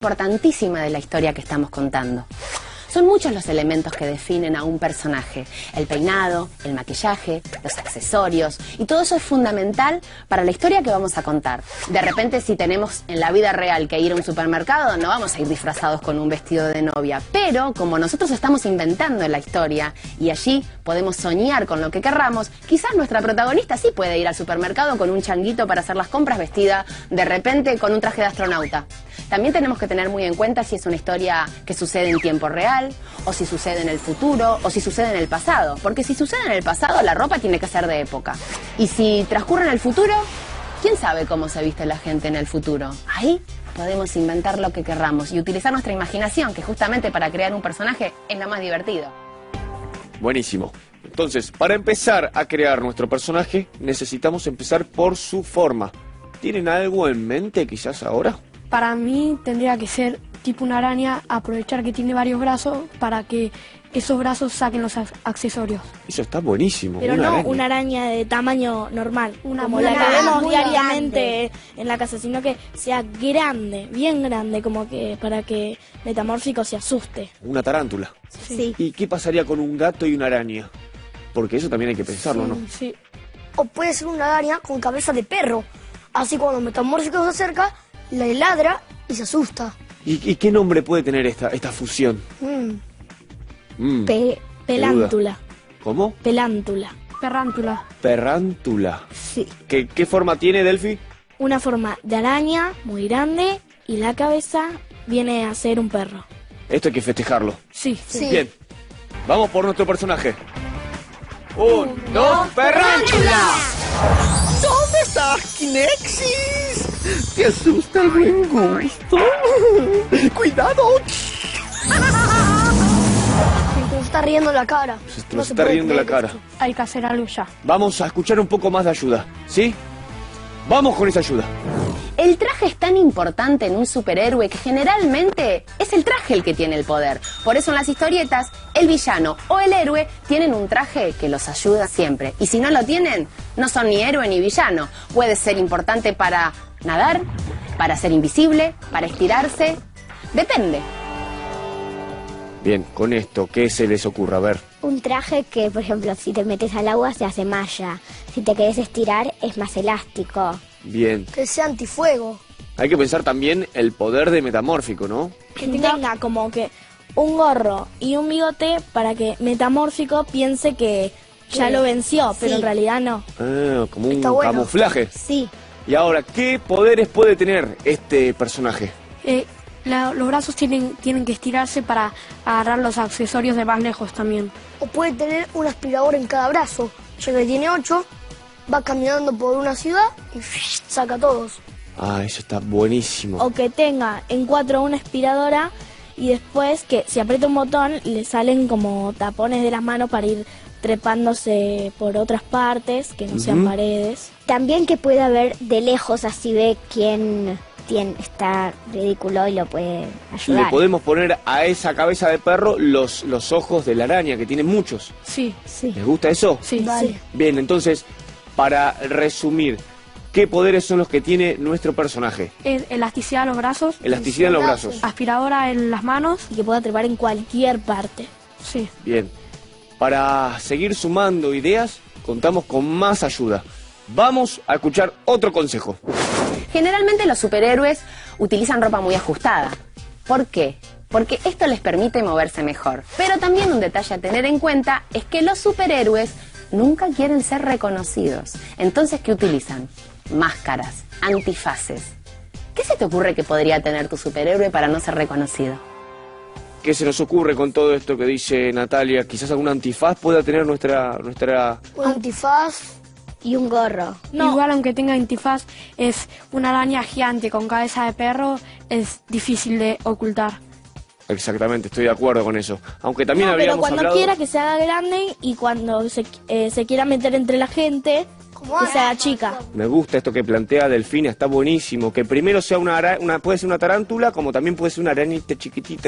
importantísima de la historia que estamos contando. Son muchos los elementos que definen a un personaje. El peinado, el maquillaje, los accesorios, y todo eso es fundamental para la historia que vamos a contar. De repente, si tenemos en la vida real que ir a un supermercado, no vamos a ir disfrazados con un vestido de novia. Pero como nosotros estamos inventando la historia y allí podemos soñar con lo que querramos, quizás nuestra protagonista sí puede ir al supermercado con un changuito para hacer las compras, vestida de repente con un traje de astronauta. También tenemos que tener muy en cuenta si es una historia que sucede en tiempo real, o si sucede en el futuro, o si sucede en el pasado. Porque si sucede en el pasado, la ropa tiene que ser de época. Y si transcurre en el futuro, ¿quién sabe cómo se viste la gente en el futuro? Ahí podemos inventar lo que querramos y utilizar nuestra imaginación, que justamente para crear un personaje es lo más divertido. Buenísimo. Entonces, para empezar a crear nuestro personaje, necesitamos empezar por su forma. ¿Tienen algo en mente quizás ahora? Para mí tendría que ser tipo una araña, aprovechar que tiene varios brazos para que esos brazos saquen los accesorios. Eso está buenísimo. Pero no una araña de tamaño normal, como la que vemos diariamente en la casa, sino que sea grande, bien grande, como que para que Metamórfico se asuste. Una tarántula. Sí. ¿Y qué pasaría con un gato y una araña? Porque eso también hay que pensarlo, ¿no? Sí. O puede ser una araña con cabeza de perro. Así cuando Metamórfico se acerca, le ladra y se asusta. ¿Y qué nombre puede tener esta fusión? Pelántula. ¿Cómo? Pelántula. Perrántula. Perrántula. Sí. ¿Qué forma tiene, Delphi? Una forma de araña muy grande y la cabeza viene a ser un perro. Esto hay que festejarlo. Sí. Bien. Vamos por nuestro personaje. ¡Un, dos, Perrántula! ¿Dónde está Kinexis? ¿Te asusta el buen gusto? ¡Cuidado! Se nos está riendo la cara. Se nos está riendo la cara. Hay que hacer algo ya. Vamos a escuchar un poco más de ayuda, ¿sí? Vamos con esa ayuda. El traje es tan importante en un superhéroe que generalmente es el traje el que tiene el poder. Por eso en las historietas, el villano o el héroe tienen un traje que los ayuda siempre. Y si no lo tienen, no son ni héroe ni villano. Puede ser importante para nadar, para ser invisible, para estirarse. Depende. Bien, con esto, ¿qué se les ocurre? A ver. Un traje que, por ejemplo, si te metes al agua se hace malla. Si te querés estirar es más elástico. Bien. Que sea antifuego. Hay que pensar también el poder de Metamórfico, ¿no? Que tenga como que un gorro y un bigote para que Metamórfico piense que ya lo venció, pero en realidad no. Ah, como un camuflaje. Sí. Y ahora, ¿qué poderes puede tener este personaje? Los brazos tienen que estirarse para agarrar los accesorios de más lejos también. O puede tener un aspirador en cada brazo. Ya que tiene 8, va caminando por una ciudad y saca todos. Ah, eso está buenísimo. O que tenga en 4 una aspiradora y después que si aprieta un botón le salen como tapones de las manos para ir trepándose por otras partes que no sean paredes. También que pueda ver de lejos, así ve quién está ridículo y lo puede ayudar. Le podemos poner a esa cabeza de perro los ojos de la araña, que tiene muchos. Sí. ¿Les gusta eso? Sí. Vale. Bien, entonces, para resumir, ¿qué poderes son los que tiene nuestro personaje? Elasticidad en los brazos. Elasticidad en los brazos. Aspiradora en las manos. Y que pueda trepar en cualquier parte. Sí. Bien. Para seguir sumando ideas, contamos con más ayuda. Vamos a escuchar otro consejo. Generalmente los superhéroes utilizan ropa muy ajustada. ¿Por qué? Porque esto les permite moverse mejor. Pero también un detalle a tener en cuenta es que los superhéroes nunca quieren ser reconocidos. Entonces, ¿qué utilizan? Máscaras, antifaces. ¿Qué se te ocurre que podría tener tu superhéroe para no ser reconocido? ¿Qué se nos ocurre con todo esto que dice Natalia? Quizás algún antifaz pueda tener nuestra... Un antifaz. Y un gorro. No. Igual aunque tenga antifaz, es una araña gigante con cabeza de perro, es difícil de ocultar. Exactamente, estoy de acuerdo con eso. Aunque también Pero habríamos cuando hablado... quiera que se haga grande y cuando se quiera meter entre la gente, que se haga chica. Me gusta esto que plantea Delfina, está buenísimo. Que primero sea puede ser una tarántula, como también puede ser una arañita chiquitita.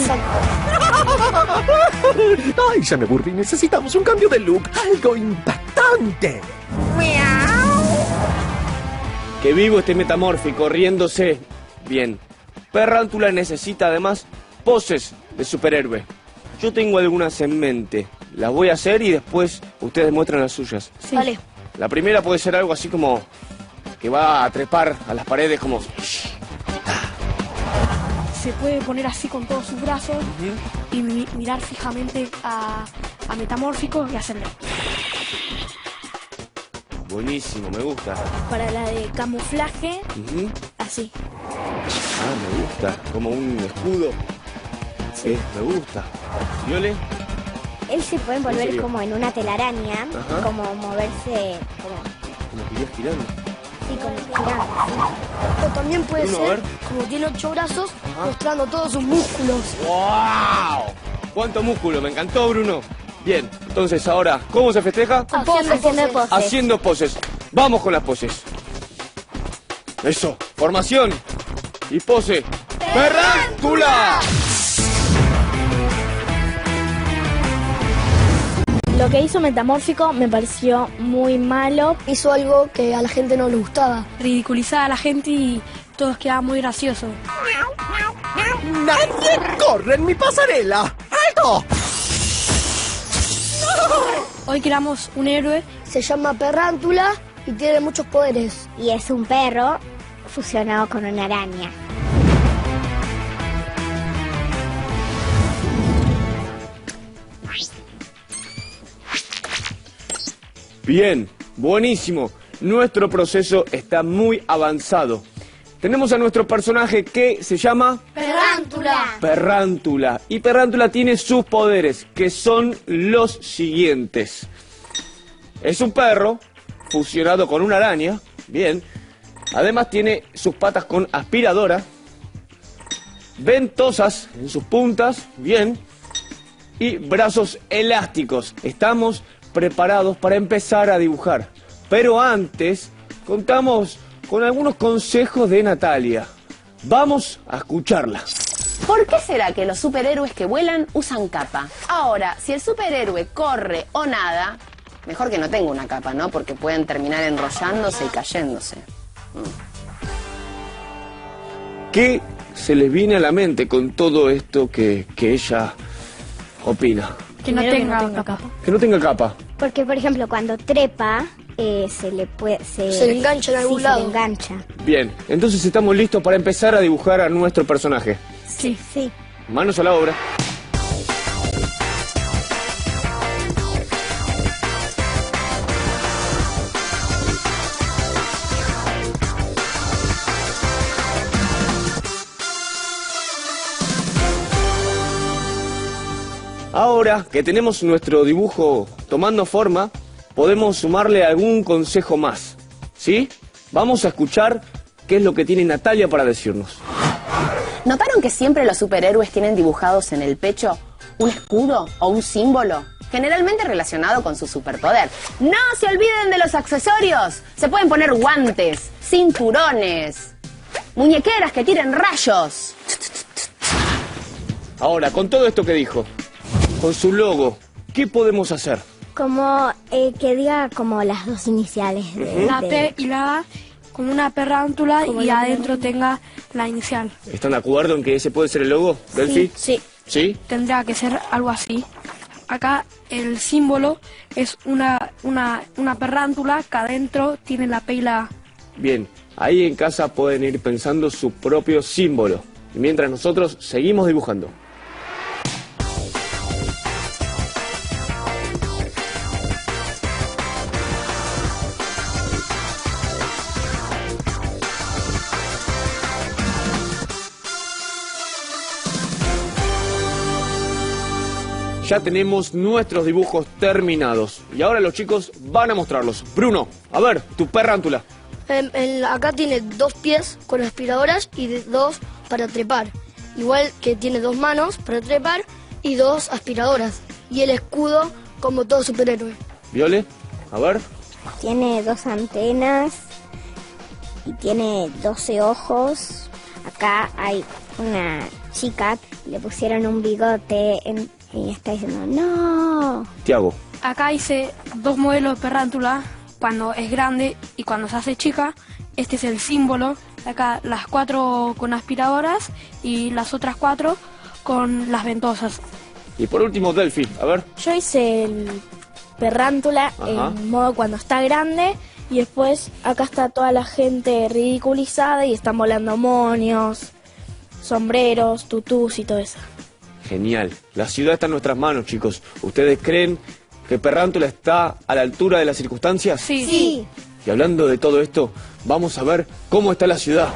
Ay, ya me aburrí. Necesitamos un cambio de look. Algo impactante. Que vivo este Metamórfico, riéndose. Bien. Perrántula necesita además poses de superhéroe. Yo tengo algunas en mente. Las voy a hacer y después ustedes muestran las suyas. Sí. Vale. La primera puede ser algo así como que va a trepar a las paredes como... Se puede poner así con todos sus brazos y mirar fijamente a Metamórfico y hacerle. Buenísimo, me gusta. Para la de camuflaje, Ujú. así. Ah, me gusta. Como un escudo. Sí, me gusta. ¿Viole? Él se puede ¿En envolver serio? como en una telaraña, Ajá. como moverse, como, Como que iría girando. sí, como girando. O también puede Bruno, a ser, ver. como tiene 8 brazos, mostrando todos sus músculos. ¡Wow! ¡Cuánto músculo! Me encantó, Bruno. Bien, entonces ahora, ¿cómo se festeja? Haciendo poses. Haciendo poses. Vamos con las poses. Eso, formación y pose. ¡Perrántula! Lo que hizo Metamórfico me pareció muy malo. Hizo algo que a la gente no le gustaba. Ridiculizaba a la gente y todos quedaban muy graciosos. ¡Nadie corre en mi pasarela! ¡Alto! Hoy creamos un héroe. Se llama Perrántula y tiene muchos poderes. Y es un perro fusionado con una araña. Bien, buenísimo. Nuestro proceso está muy avanzado. Tenemos a nuestro personaje que se llama ¡Perrántula! Perrántula. Y Perrántula tiene sus poderes, que son los siguientes. Es un perro fusionado con una araña. Bien. Además tiene sus patas con aspiradora. Ventosas en sus puntas. Bien. Y brazos elásticos. Estamos preparados para empezar a dibujar. Pero antes, contamos con algunos consejos de Natalia. Vamos a escucharla. ¿Por qué será que los superhéroes que vuelan usan capa? Ahora, si el superhéroe corre o nada, mejor que no tenga una capa, ¿no? Porque pueden terminar enrollándose y cayéndose. ¿Qué se les viene a la mente con todo esto que ella opina? Que no Primero tenga capa. capa. Que no tenga capa. Porque, por ejemplo, cuando trepa, se le puede... Se le engancha en algún sí, lado. se le engancha. Bien, entonces estamos listos para empezar a dibujar a nuestro personaje. Sí. Sí. Manos a la obra. Ahora que tenemos nuestro dibujo tomando forma, podemos sumarle algún consejo más. ¿Sí? Vamos a escuchar qué es lo que tiene Natalia para decirnos. ¿Notaron que siempre los superhéroes tienen dibujados en el pecho un escudo o un símbolo? Generalmente relacionado con su superpoder. ¡No se olviden de los accesorios! Se pueden poner guantes, cinturones, muñequeras que tiren rayos. Ahora, con todo esto que dijo, con su logo, ¿qué podemos hacer? Como que diga como las dos iniciales de... La T y la A, como una perrántula y adentro tenga la inicial. ¿Están de acuerdo en que ese puede ser el logo, Delphi? Sí. ¿Sí? Tendrá que ser algo así. Acá el símbolo es una perrántula que adentro tiene la P y la A. Bien, ahí en casa pueden ir pensando su propio símbolo. Y mientras nosotros seguimos dibujando. Ya tenemos nuestros dibujos terminados. Y ahora los chicos van a mostrarlos. Bruno, a ver, tu perrántula. Acá tiene 2 pies con aspiradoras y 2 para trepar. Igual que tiene 2 manos para trepar y 2 aspiradoras. Y el escudo como todo superhéroe. Viole, a ver. Tiene 2 antenas y tiene 12 ojos. Acá hay una chica, le pusieron un bigote y está diciendo ¡no! Tiago. Acá hice 2 modelos de perrántula cuando es grande y cuando se hace chica. Este es el símbolo, Acá las 4 con aspiradoras y las otras 4 con las ventosas. Y por último, Delphi, a ver. Yo hice el Perrántula en modo cuando está grande y después acá está toda la gente ridiculizada y están volando monios, sombreros, tutús y todo eso. Genial. La ciudad está en nuestras manos, chicos. ¿Ustedes creen que Perrántula está a la altura de las circunstancias? Sí. Y hablando de todo esto, vamos a ver cómo está la ciudad.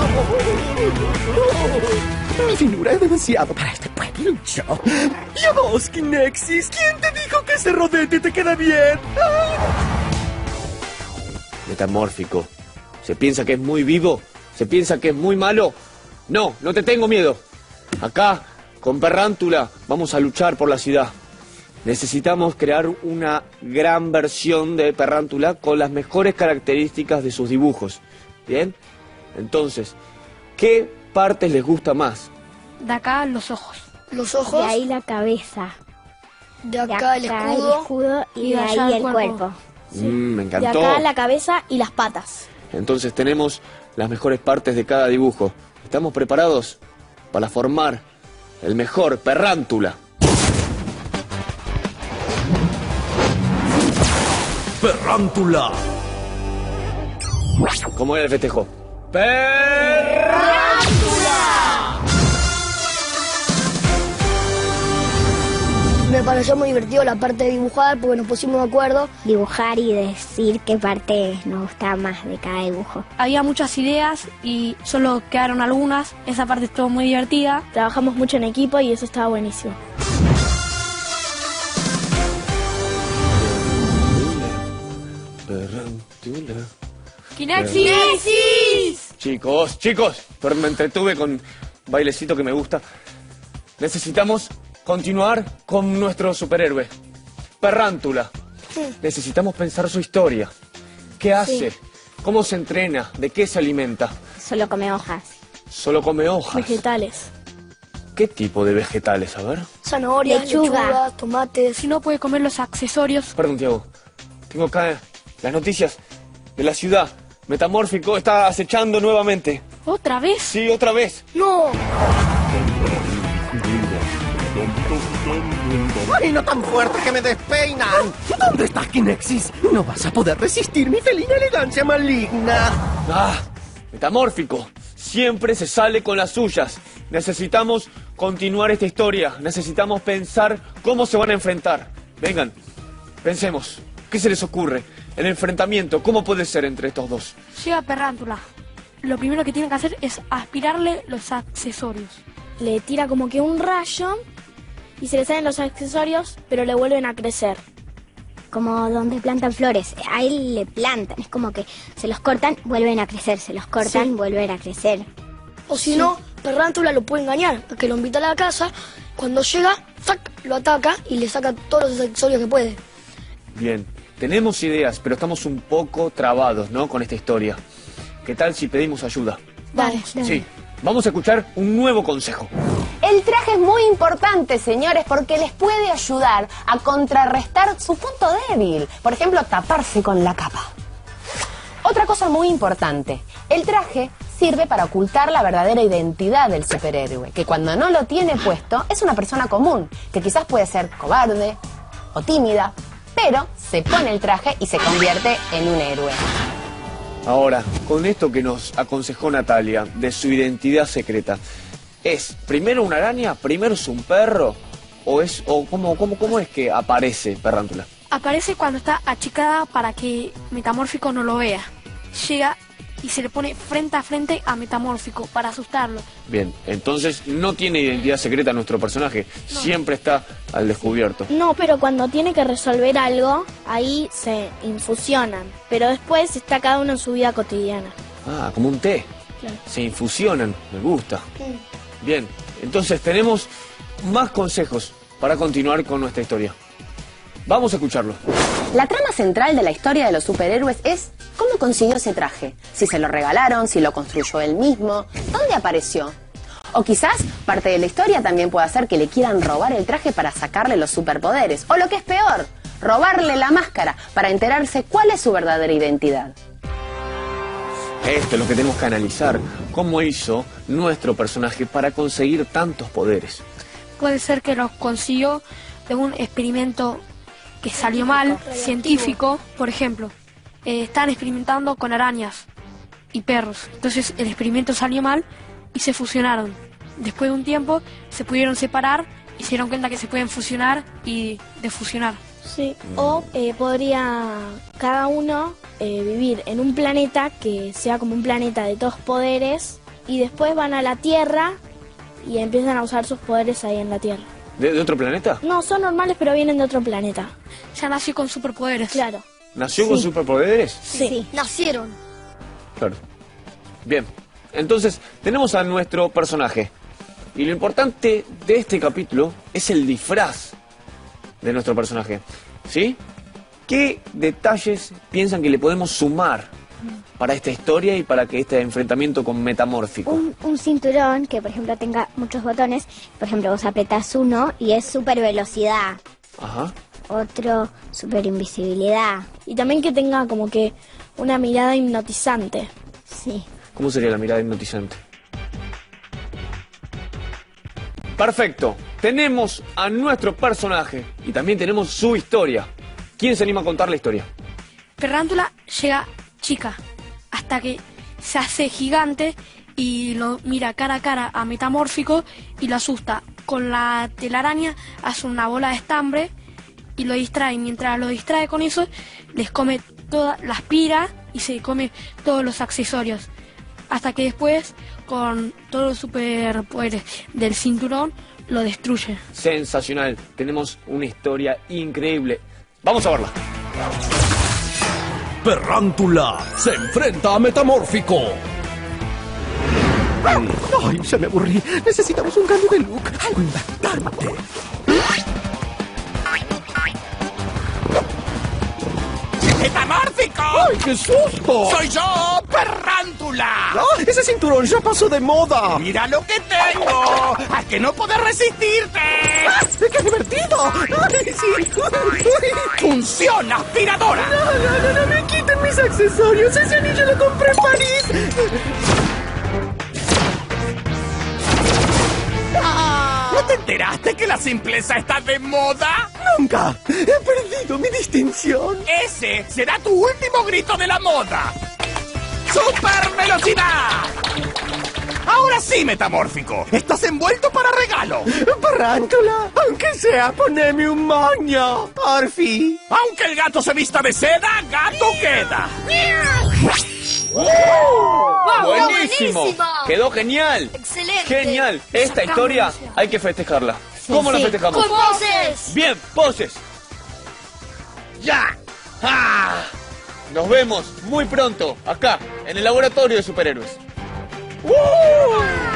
Mi finura es demasiado para este pueblucho. ¿Y a vos, Kinexis? ¿Quién te dijo que ese rodete te queda bien? Metamórfico. ¿Se piensa que es muy vivo? ¿Se piensa que es muy malo? No, no te tengo miedo. Acá, con Perrántula, vamos a luchar por la ciudad. Necesitamos crear una gran versión de Perrántula con las mejores características de sus dibujos. ¿Bien? Entonces, ¿qué partes les gusta más? De acá los ojos. Los ojos, De ahí la cabeza. de De acá el escudo. y y de de allá ahí el el cuerpo. cuerpo. Me De encantó. acá la cabeza y las patas. Entonces tenemos las mejores partes de cada dibujo. ¿Estamos preparados para formar el mejor Perrántula? Perrántula. ¿Cómo era el festejo? Me pareció muy divertido la parte de dibujar porque nos pusimos de acuerdo. Dibujar y decir qué parte nos gustaba más de cada dibujo. Había muchas ideas y solo quedaron algunas. Esa parte estuvo muy divertida. Trabajamos mucho en equipo y eso estaba buenísimo. Perrántula. ¡Kinexis! Chicos, pero me entretuve con bailecito que me gusta. Necesitamos continuar con nuestro superhéroe, Perrántula. Necesitamos pensar su historia. ¿Qué hace? ¿Cómo se entrena? ¿De qué se alimenta? Solo come hojas. Solo come hojas. Vegetales. ¿Qué tipo de vegetales? A ver. Zanahorias, Lechuga. lechugas, tomates. Si no puede comer los accesorios. Perdón, Tiago. Tengo acá las noticias de la ciudad. Metamórfico está acechando nuevamente. ¿Otra vez? Sí, otra vez. ¡No! ¡Ay, no tan fuerte que me despeinan! ¿Dónde está Kinexis? No vas a poder resistir mi felina elegancia maligna. Ah, Metamórfico. Siempre se sale con las suyas. Necesitamos continuar esta historia. Necesitamos pensar cómo se van a enfrentar. Vengan, pensemos. ¿Qué se les ocurre? El enfrentamiento, ¿cómo puede ser entre estos dos? Llega Perrántula. Lo primero que tiene que hacer es aspirarle los accesorios. Le tira como que un rayo y se le salen los accesorios, pero le vuelven a crecer. Como donde plantan flores. Ahí le plantan. Es como que se los cortan, vuelven a crecer. Se los cortan, vuelven a crecer. O si no, Perrántula lo puede engañar, que lo invita a la casa. Cuando llega, ¡zac!, lo ataca y le saca todos los accesorios que puede. Bien, tenemos ideas, pero estamos un poco trabados, ¿no? Con esta historia. ¿Qué tal si pedimos ayuda? Vamos. Sí, vamos a escuchar un nuevo consejo. El traje es muy importante, señores, porque les puede ayudar a contrarrestar su punto débil. Por ejemplo, taparse con la capa. Otra cosa muy importante, el traje sirve para ocultar la verdadera identidad del superhéroe, que cuando no lo tiene puesto es una persona común, que quizás puede ser cobarde o tímida, pero se pone el traje y se convierte en un héroe. Ahora, con esto que nos aconsejó Natalia, de su identidad secreta, ¿es primero una araña, primero es un perro? ¿O cómo es que aparece Perrántula? Aparece cuando está achicada para que Metamórfico no lo vea. Llega y se le pone frente a frente a Metamórfico para asustarlo. Bien, entonces no tiene identidad secreta nuestro personaje, siempre está al descubierto. No, pero cuando tiene que resolver algo, ahí se infusionan. Pero después está cada uno en su vida cotidiana. Ah, como un té. Claro. Se infusionan, me gusta. Bien, entonces tenemos más consejos para continuar con nuestra historia. Vamos a escucharlo. La trama central de la historia de los superhéroes es cómo consiguió ese traje. Si se lo regalaron, si lo construyó él mismo, dónde apareció. O quizás parte de la historia también puede hacer que le quieran robar el traje para sacarle los superpoderes. O lo que es peor, robarle la máscara para enterarse cuál es su verdadera identidad. Esto es lo que tenemos que analizar. ¿Cómo hizo nuestro personaje para conseguir tantos poderes? Puede ser que los consiguió de un experimento que salió mal, científico. Por ejemplo, están experimentando con arañas y perros. Entonces el experimento salió mal y se fusionaron. Después de un tiempo se pudieron separar y se dieron cuenta que se pueden fusionar y defusionar. Sí, o podría cada uno vivir en un planeta que sea como un planeta de todos poderes y después van a la Tierra y empiezan a usar sus poderes ahí en la Tierra. ¿De otro planeta? No, son normales pero vienen de otro planeta. Ya nació con superpoderes. Claro. ¿Nació con superpoderes? Sí. Nacieron. Claro. Bien, entonces tenemos a nuestro personaje. Y lo importante de este capítulo es el disfraz de nuestro personaje. ¿Sí? ¿Qué detalles piensan que le podemos sumar para esta historia y para que este enfrentamiento con Metamórfico? Un cinturón que, por ejemplo, tenga muchos botones. Por ejemplo, vos apretás uno y es super velocidad. Ajá. Otro, super invisibilidad. Y también que tenga como que una mirada hipnotizante. Sí. ¿Cómo sería la mirada hipnotizante? Perfecto. Tenemos a nuestro personaje y también tenemos su historia. ¿Quién se anima a contar la historia? Perrántula llega chica hasta que se hace gigante y lo mira cara a cara a Metamórfico y lo asusta. Con la telaraña hace una bola de estambre y lo distrae. Mientras lo distrae con eso, les come toda, la aspira y se come todos los accesorios. Hasta que después, con todos los superpoderes del cinturón, lo destruye. Sensacional. Tenemos una historia increíble. Vamos a verla. Perrántula se enfrenta a Metamórfico. Ay, ya me aburrí. Necesitamos un cambio de look. Algo impactante. ¡Metamórfico! ¡Ay, qué susto! ¡Soy yo, Perrántula! ¡Ah, ese cinturón ya pasó de moda! ¡Mira lo que tengo! ¡A que no podés resistirte! ¡Ah, ¡qué divertido! ¡Ay, sí! ¡Funciona, aspiradora! No me quiten mis accesorios. Ese anillo lo compré en París. ¿No te enteraste que la simpleza está de moda? Nunca. He perdido mi distinción. Ese será tu último grito de la moda. ¡Super velocidad! Ahora sí, Metamórfico. Estás envuelto para regalo. Perrántula, aunque sea, poneme un moño, porfi. Aunque el gato se vista de seda, gato queda. ¡Buenísimo! buenísimo. ¡Quedó genial! Excelente. ¡Genial! Esta historia hay que festejarla. ¿Cómo la festejamos? Con voces. Bien, poses. ¡Ya! ¡Ah! Nos vemos muy pronto, acá, en el laboratorio de superhéroes.